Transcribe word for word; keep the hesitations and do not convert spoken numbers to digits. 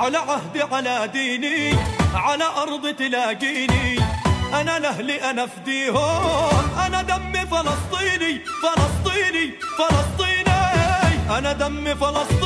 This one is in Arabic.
على عهدي على ديني على أرض تلاقيني، أنا لأهلي أنا أفديهم، أنا دمي فلسطيني فلسطيني فلسطيني، أنا دمي فلسطيني.